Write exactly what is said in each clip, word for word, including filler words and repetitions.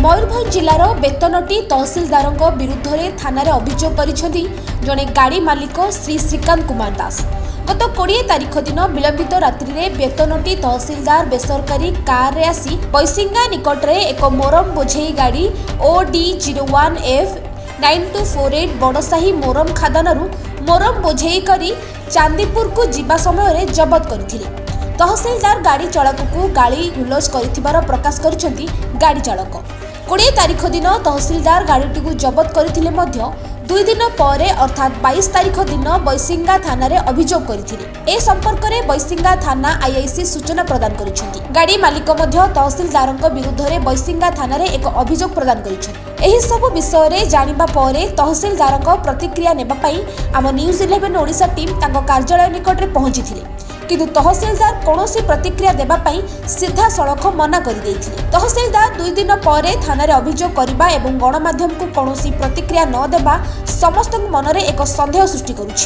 मयूरभंज जिलार बेतनटी तहसिलदार विरुद्ध में थाना अभियोग करिसेंती जड़े गाड़ी मालिक श्री श्रीकांत कुमार दास। गत कोड़े तारीख दिन विलंबित रात्रि में बेतनटी तहसिलदार बेसरकारी कार रे आसी बैसिंगा निकट में एक मोरम बोझेई गाड़ी O D zero one F nine two four eight Badasahi मोरम खादानरू मोरम बोझेई करी चांदीपुर को जीवा समय जबत करथिले। तहसिलदार गाड़ी चालक को गाड़ी गुलज कर प्रकाश करिसेंती गाड़ी चालक। कोड़े तारीख दिन तहसिलदार गाड़ीटी को जबत करथिले मध्य दुई दिन पर अर्थात बाईस तारीख दिन बैसिंगा थाना रे अभियोग करथिले। ए संपर्क में बैसिंगा थाना आईआईसी सूचना प्रदान करिसेंती। गाड़ी मालिक मध्य तहसिलदार विरुद्ध में बैसिंगा थाना रे एक अभियोग प्रदान करिसेंती। एही सब विषय रे जानिबा परे तहसिलदार प्रतिक्रिया नेबा पई आम न्यूज इलेवन ओडिशा टीम तांको कार्यालय निकट रे पहुंचीथिले, किंतु तहसिलदार कौनसी प्रतिक्रिया देबा पई सीधा सड़क मना कर देइथिले। तहसिलदार दुई दिन पर थाना रे अभियोग करबा एवं गणमाध्यम को कौनसी प्रतिक्रिया न देबा समस्त मन में एक सन्देह सृष्टि करुछि।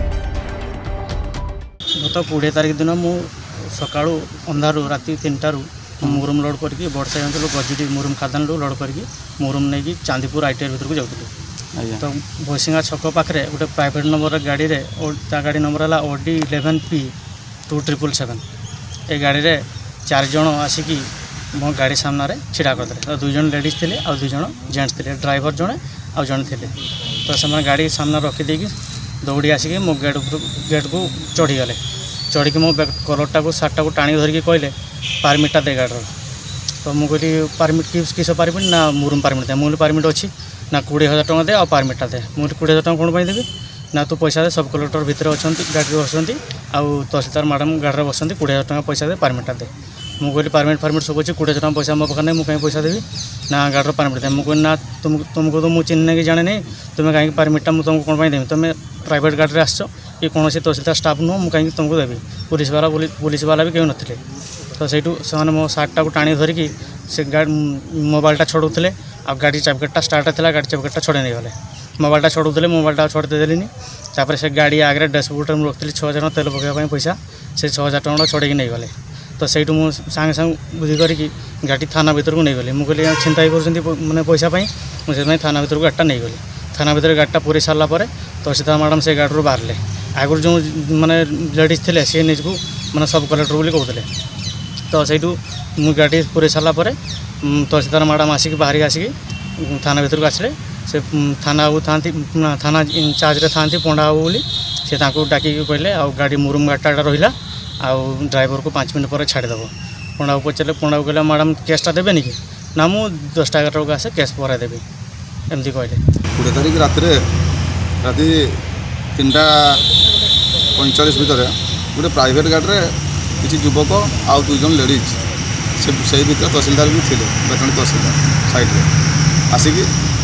गत कोड़े तारीख दिन मु सकाळु अंधारू राति तीनटारू मुरुम लोड करके बड़साई अंचल गजडी मुरुम खादान लोड करके मुरुम नहीं चांदीपुर आईटीआर भर को जाऊँ। तो भैसिंगा छक पाखे गोटे प्राइवेट नंबर गाड़ी रे गाड़ी नंबर है OD eleven P two triple seven A गाड़ी रे चार जन आसिकी मो गाड़ी सामने छिड़ा करदे। तो दुई जन लेडीज थे आ दुई जन जेंट्स थे, ड्राइवर जड़े आ जन थे। तो से गाड़ी सामने रखीदे दौड़ी आसिक मो गेट गेट को चढ़ीगले। चढ़ी मो कलरटा को सार्टा को टाणी धरिकी कहले परमिटा दे गाड़ी। तो मुझे परमिट किस परमिट ना मुरुम परमिट दे। मुझे परमिट अच्छी ना कोड़े हजार टका दे आ परमिटा दे। मुझे कोड़े हजार टका कौन देवी ना तू पैसा दे। सब कलेक्टर भितर अच्छा गाड़ी बसती आउ तहसिलदार मैडम गाड़ी में बसती कोड़े हजार टका पैसा दे परमिटा दे। मुझे कहली परमिट फार्मिट सब अच्छे कोड़े हजार टका पैसा मो पाखे नहीं मुझे पैसा देवी ना गाड़ी परमिट दे। मुझे ना तुम तुमको तो मुझे चिन्ह कि जाने नहीं तुम्हें कहीं परमिटा मुझे तुमको कौन देवी। तुम्हें प्राइवेट गाड़ी आस कि कौन से तहसिलदार स्टाफ नुह मुझे कहीं तुमको देवी। पुलिस वाला पुलिस वाला भी क्यों नथिले। तो सहीठू से मो सार्टा को टाणी धरिकी से गाड़ी मोबाइलटा छड़ाऊे आ गाड़ी चाबिकेटा स्टार्ट था गाड़ी चाबिकेटा छड़े नहीं गले। मोबाइलटा छड़ाऊे मोबाइलटा छड़े देदेली। तापर से गाड़ी आगे डैशबोर्ड में रखी छः हजार तेल पकाइवाई पैसा से छः हजार टका छड़े नहीं गले। तो सहीठू मुझे सांगे सांगे बुद्धि करके गाड़ी थाना भर को नहीं गली। मुझे कहली चिंता ही कर मैंने पैसा मुझे थाना भर को गाड़ीटा नहीं गली। थाना भर गाड़ीटा पूरी सारापर तहसीलदार मैडम से गाड़ी बाहर आगुरी जो मैंने लेडीज थे सी निज को मैंने सब कलेक्टर बोली कहते। तो सहीठू मुझे गाड़ी पूरी सारापर तहसीलदार मैडम आसिक बाहरी आसिक थाना भर को आसले। से थाना बाबू था थाना इंचार्ज रे था पंडा बाबू बोली से डाकी कहले आ गाड़ी मुरुम गाड़ीटा रहा आउ ड्राइवर को पाँच मिनट पर छाड़देव। पंडा बाबू पचारे पंडा बाबू कहले मैडम केसटा देवेनि कि ना मु दसटा एगारटा को आसे केस पर देवी एमती कहले। कोड़े तारीख रात राति तीन टा पैंचाश भितर गोटे प्राइवेट गाड़ी में किसी युवक आउ दुई जन लेडीज से से भर तहसिलदार भी थे बेतनी तहसिलदार साइड आसिक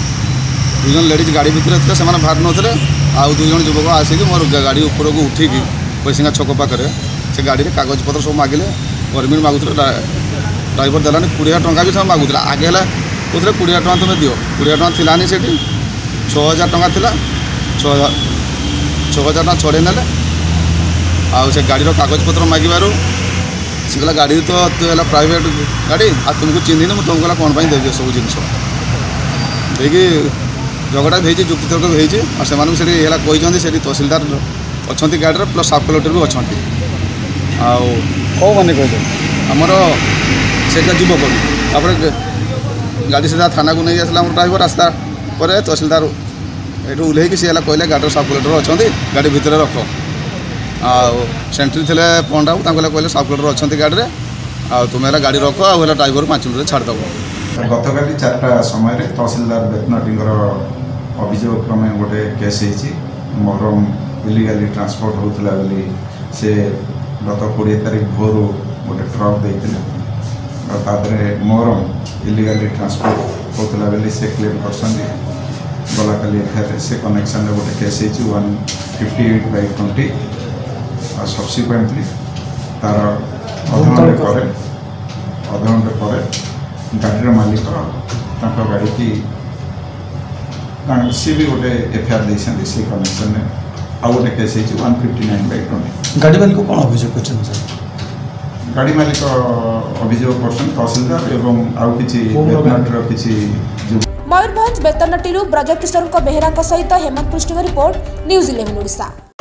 दुई जन लेडीज गाड़ी भितर थे से बाहर नौते आउ दुई जन युवक आसिक मोर गाड़ी ऊपर को उठिकी बैसिंगा छक पाखे से गाड़ी में कागज पत्र सब मागिले परमिट मागुले। ड्राइवर देलानी कोड़े हजार टका भी सब मागुला आगे है कहते कोड़े हजार टका तुम दियो कोड़े हजार टका थिलानी से छः हजार टका थिला छः हजार छः हजार टका छड़े ने आउ से गाड़ी कागज पत्र मागिबार से कहला गाड़ी तो है प्राइवेट गाड़ी आ तुमको चिन्ह मुझे तुमको कौन पर देवी सब जिन देखिए झगड़ा भी जुक्ति तर्क भी होती से तहसिलदार अच्छा गाड़ी प्लस सब कलेक्टर भी अच्छा आउ मैंने कहते आमर से युवक तापर गाड़ी सीधा थाना को नहीं आसला ड्राइवर आसला पर तहसिलदार ये ओह्लैक सी कहले गाड़ी सब कलेक्टर अच्छा गाड़ी भितर रख आउ सेंट्री थे पंडा कहले सब कलेक्टर अच्छा गाड़ी में आ तुम्हें गाड़ी रख आ ड्राइवर पाँच मिनट छाड़देव। गतकाली चार्टा समय तहसिलदार बेतनटी अभियोग क्रमे गोटे केस मोरम इलिगाली ट्रांसपोर्ट होता बोली से गत कोड़े तारीख भोर गोटे ट्रक देते मोरम इलिगाली ट्रांसपोर्ट होता बोली से क्लेम कर गला काली एफआईआर से कनेक्शन गोटे case one fifty eight by twenty और सब्सिक्वेंटली तार अधघंटे पर अधघंटे पर गाड़ी मालिक गाड़ी की सी भी गोटे एफआईआर देते से कनेक्शन आउ गोटे case one fifty nine by twenty. गाड़ी मालिक कौन अभियोग कर गाड़ी मालिक अभियोग करछन तहसीलदार एवं आउ किछि बेतनटीर किछि मयूरभंज बेतनटीरू ब्रजकिशोर बेहरा सहित हेमंत पृष्ठ रिपोर्ट न्यूज इलेवन ओडिशा।